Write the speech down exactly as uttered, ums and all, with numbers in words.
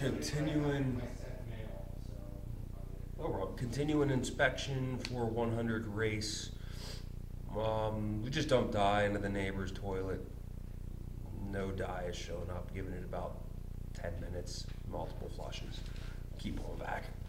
Continuing, oh, Rob, continuing inspection for one hundred race. Um, we just dumped dye into the neighbor's toilet. No dye is showing up, giving it about ten minutes, multiple flushes. Keep pulling back.